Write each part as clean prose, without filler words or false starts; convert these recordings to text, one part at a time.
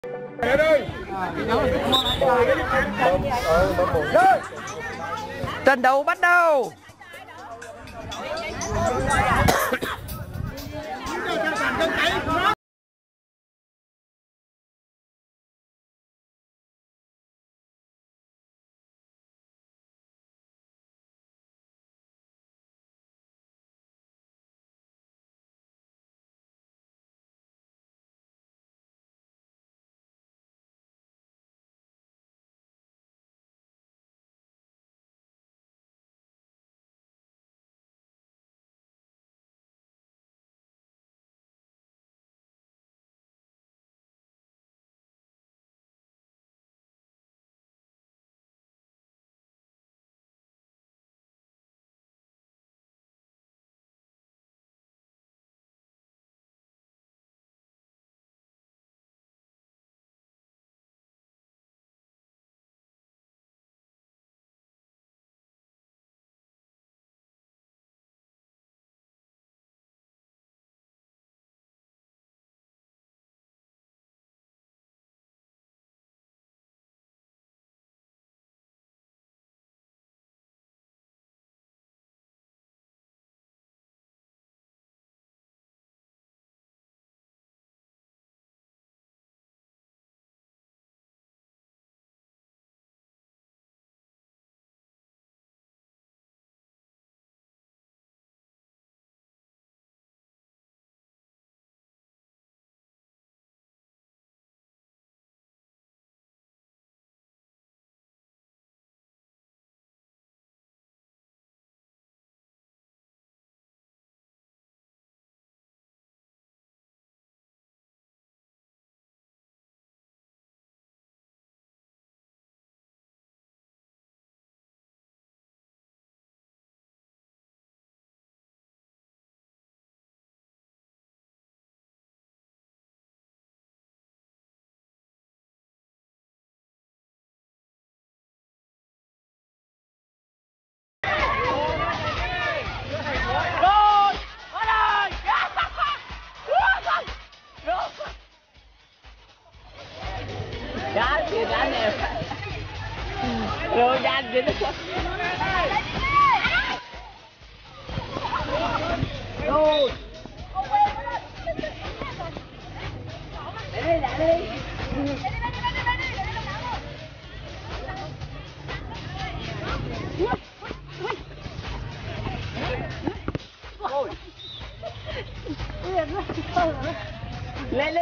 Trận đấu bắt đầu. Rồi ra gì đó. Rồi. Để đi. Lên.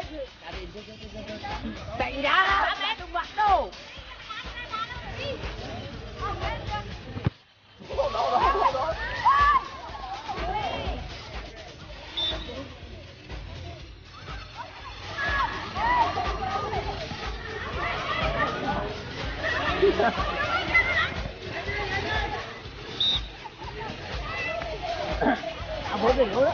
Chạy ra. Đừng bắt đâu. Bố đỉnh đó.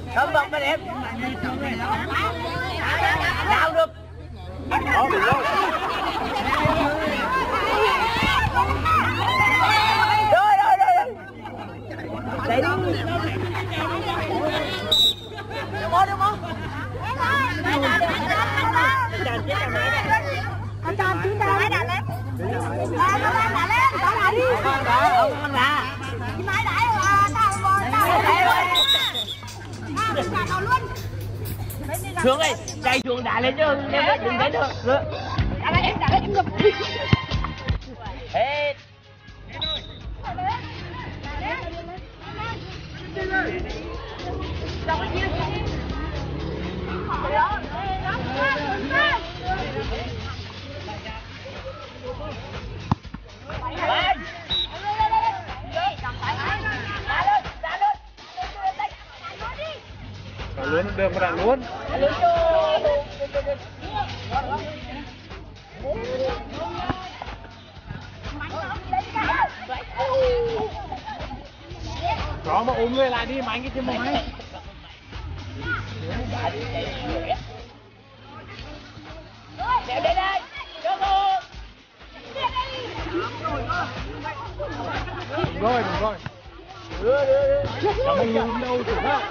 Không bật bên em. Đào được. Đó, được rồi. Rồi. Đây đi. Được không? Con tròn chín đâu? Máy đà lên. Con đà lên, con đà đi. Con đà. Chị máy đá tao luôn. Xuống đi, chạy xuống đá lên chứ, em đừng đến được. Đá lên em ngập. Hết. Luôn đường mà luôn. Có mà ôm người lại đi mà anh cái chân mày. Đeo đây đây. Rồi. Cảm ơn luôn đâu chủ đó.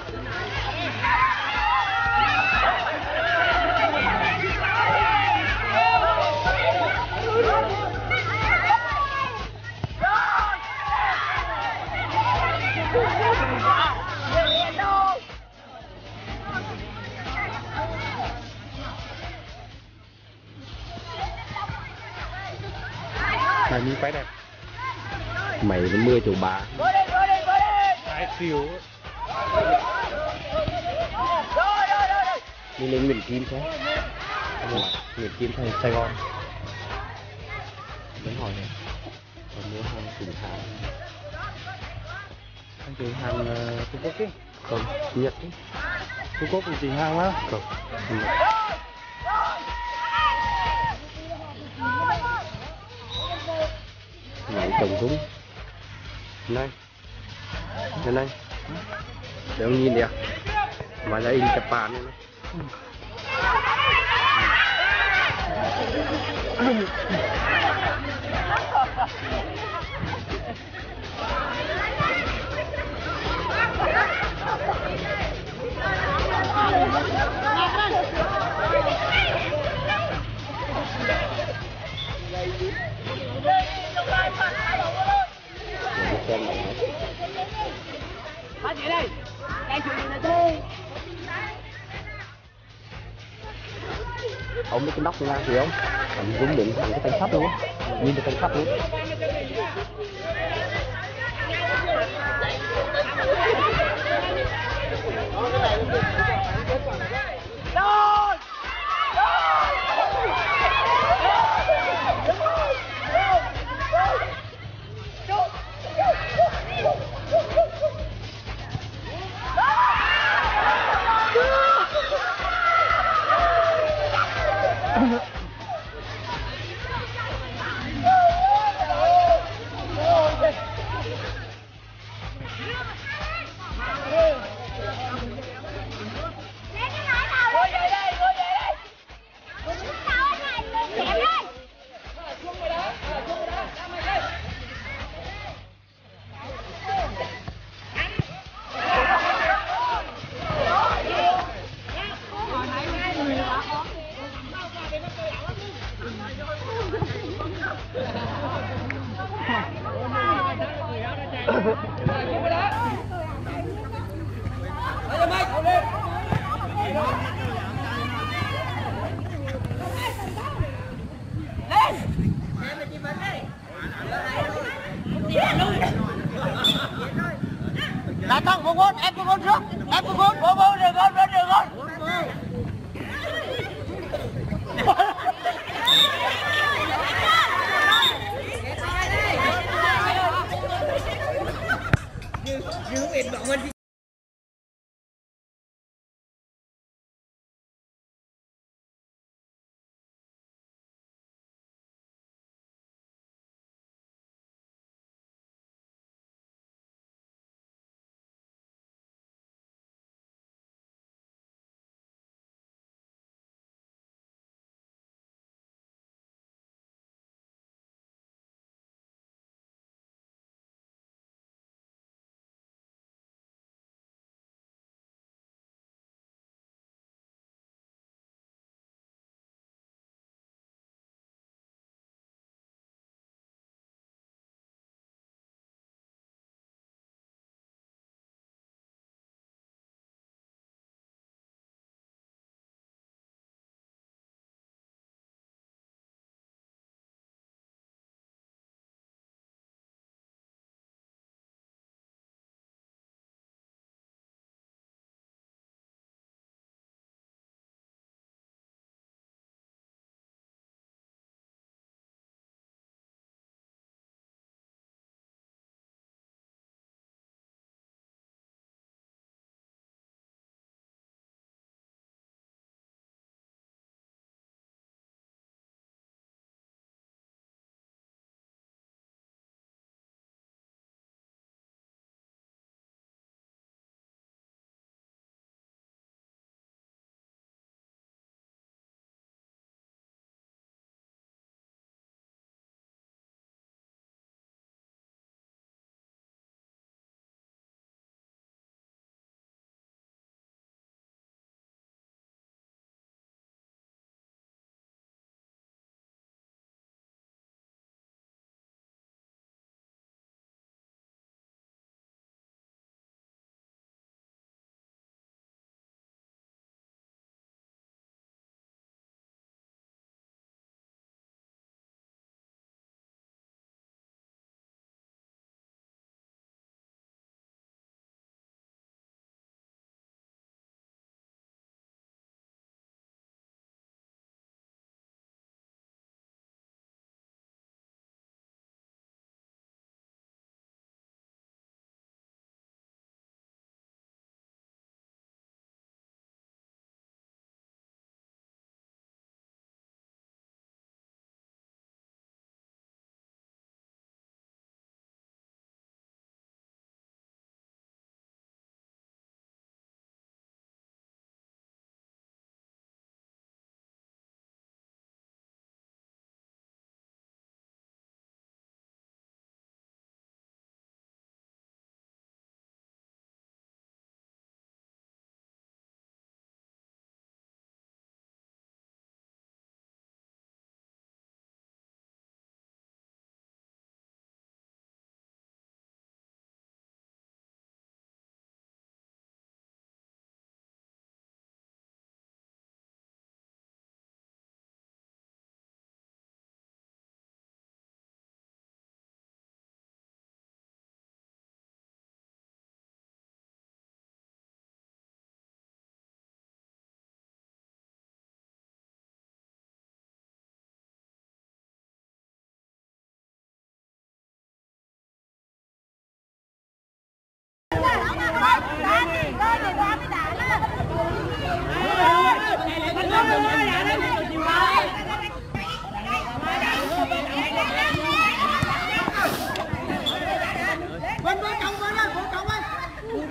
Mày mi phải đẹp. Mày vẫn 10 triệu ba. Ai xỉu. Đi lên Nguyễn Kim thế. Nguyễn Kim thành Sài Gòn. Vẫn hỏi này. Còn mua hàng tỉnh hàng. Anh chị hàng Trung Quốc chứ? Không, Nhật chứ. Trung Quốc thì chị hàng á? Không, Nhật. Mày trồng súng. Đây. Đây. Để ông nhìn đi à? Mà là in Japan này. Ông biết cái nóc ra thì không? Anh rung đựng thằng cái tay sắt luôn á. Nhìn được tay sắt luôn.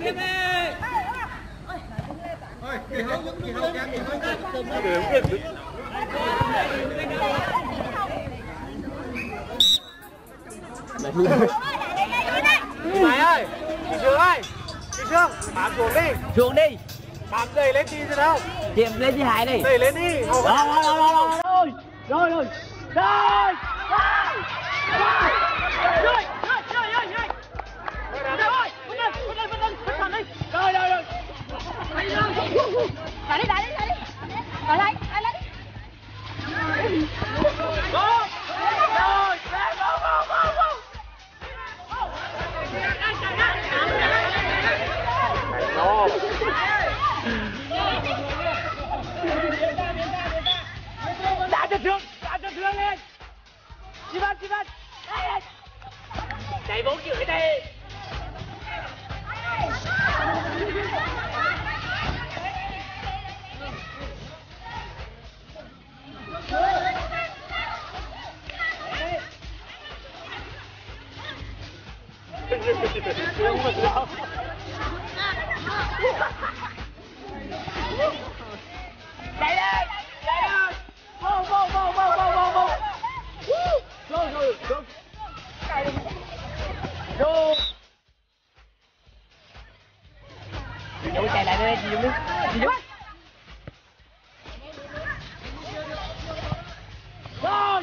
Mày ơi, chị Sương ơi, chị Sương, bám xuống đi. Xuống đi. Bám đẩy lên đi thế nào? Tìm lên chị Hải đi. Đẩy lên đi. Rồi. Đá cho Thương lên. Chị Văn. Chạy 4 chữ đi. Chạy lên. Vô. Vô. Vô chạy lại đây chị Dũng đi. Chị Dũng. Rồi.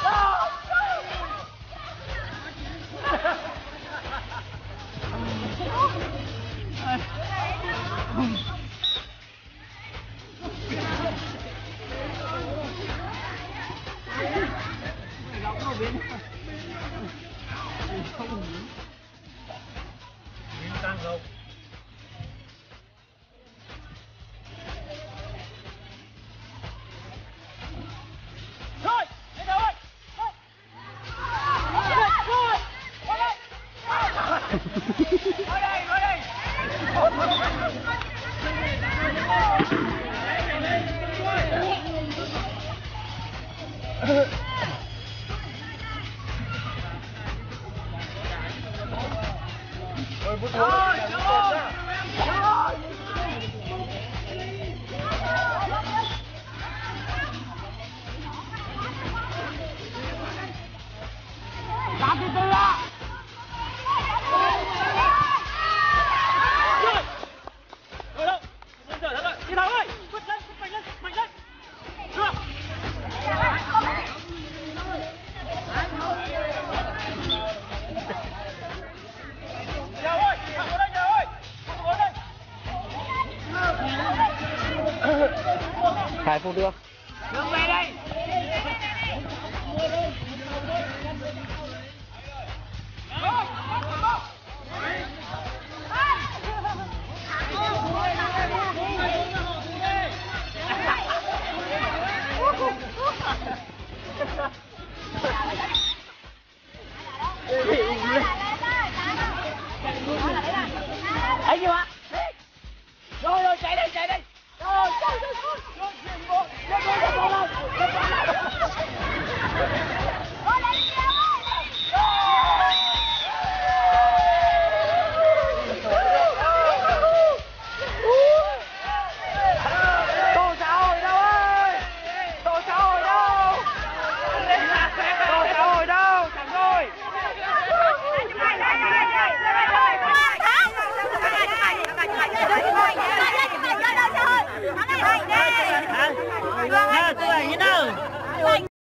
Khai phút được. Đường về đây. Ấy gì hả? Rồi chạy đi. Rồi. Tổ xã hội đâu? Chẳng rồi. Hả? Tôi là như nào?